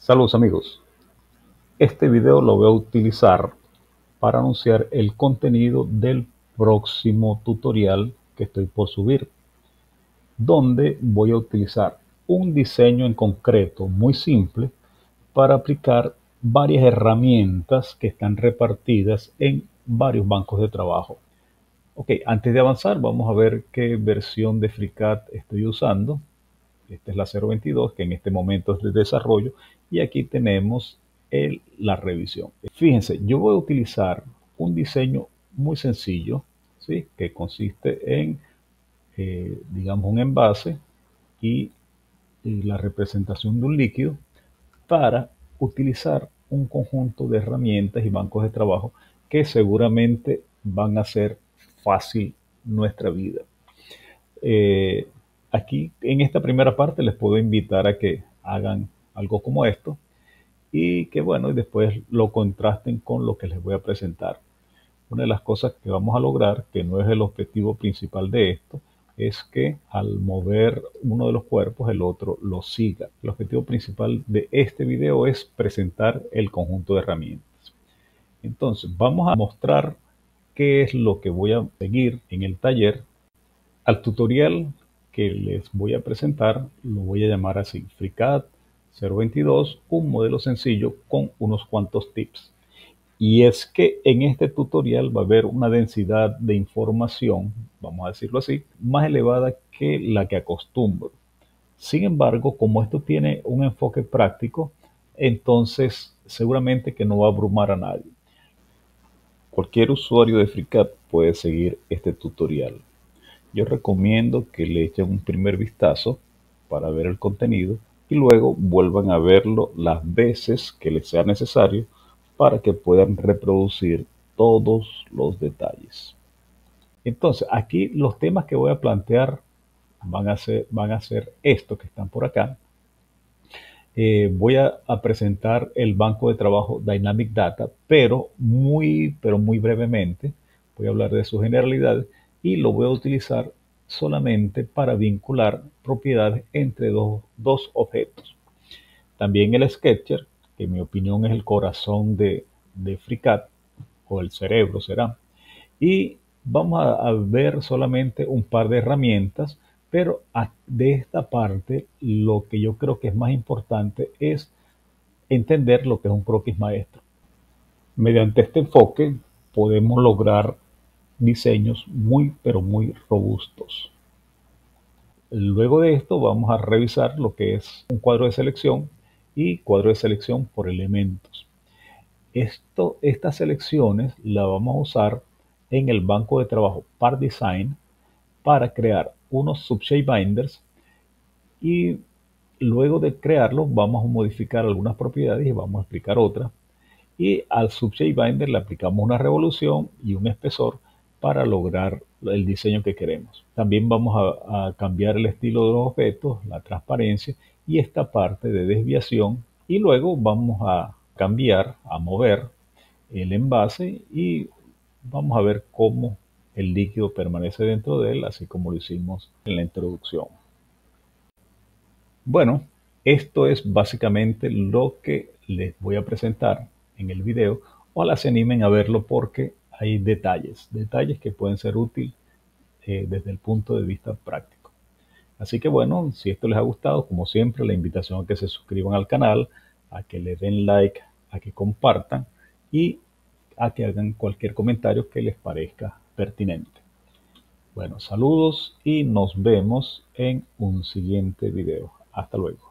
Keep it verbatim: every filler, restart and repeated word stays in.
Saludos amigos, este video lo voy a utilizar para anunciar el contenido del próximo tutorial que estoy por subir, donde voy a utilizar un diseño en concreto muy simple para aplicar varias herramientas que están repartidas en varios bancos de trabajo. Ok, antes de avanzar vamos a ver qué versión de FreeCAD estoy usando. Esta es la cero veintidós, que en este momento es de desarrollo, y aquí tenemos el, la revisión. Fíjense, yo voy a utilizar un diseño muy sencillo, ¿sí? Que consiste en, eh, digamos, un envase y, y la representación de un líquido para utilizar un conjunto de herramientas y bancos de trabajo que seguramente van a hacer fácil nuestra vida. Eh, Aquí en esta primera parte les puedo invitar a que hagan algo como esto y que bueno, y después lo contrasten con lo que les voy a presentar. Una de las cosas que vamos a lograr, que no es el objetivo principal de esto, es que al mover uno de los cuerpos el otro lo siga. El objetivo principal de este video es presentar el conjunto de herramientas. Entonces vamos a mostrar qué es lo que voy a seguir en el taller. Al tutorial que les voy a presentar lo voy a llamar así: FreeCAD cero veintidós, un modelo sencillo con unos cuantos tips. Y es que en este tutorial va a haber una densidad de información, vamos a decirlo así, más elevada que la que acostumbro. Sin embargo, como esto tiene un enfoque práctico, entonces seguramente que no va a abrumar a nadie. Cualquier usuario de FreeCAD puede seguir este tutorial. Yo recomiendo que le echen un primer vistazo para ver el contenido y luego vuelvan a verlo las veces que les sea necesario para que puedan reproducir todos los detalles. Entonces, aquí los temas que voy a plantear van a ser, van a ser estos que están por acá. Eh, voy a, a presentar el banco de trabajo Dynamic Data, pero muy, pero muy brevemente. Voy a hablar de sus generalidades y lo voy a utilizar solamente para vincular propiedades entre dos, dos objetos. También el Sketcher, que en mi opinión es el corazón de, de FreeCAD, o el cerebro será. Y vamos a, a ver solamente un par de herramientas, pero a, de esta parte lo que yo creo que es más importante es entender lo que es un croquis maestro. Mediante este enfoque podemos lograr diseños muy pero muy robustos. Luego de esto vamos a revisar lo que es un cuadro de selección y cuadro de selección por elementos. Esto, estas selecciones las vamos a usar en el banco de trabajo Part Design para crear unos subshape binders, y luego de crearlo vamos a modificar algunas propiedades y vamos a explicar otras. Y al subshape binder le aplicamos una revolución y un espesor para lograr el diseño que queremos. También vamos a, a cambiar el estilo de los objetos, la transparencia y esta parte de desviación, y luego vamos a cambiar, a mover el envase y vamos a ver cómo el líquido permanece dentro de él, así como lo hicimos en la introducción. Bueno, esto es básicamente lo que les voy a presentar en el video. Ojalá se animen a verlo porque hay detalles, detalles que pueden ser útiles eh, desde el punto de vista práctico. Así que bueno, si esto les ha gustado, como siempre, la invitación a que se suscriban al canal, a que le den like, a que compartan y a que hagan cualquier comentario que les parezca pertinente. Bueno, saludos y nos vemos en un siguiente video. Hasta luego.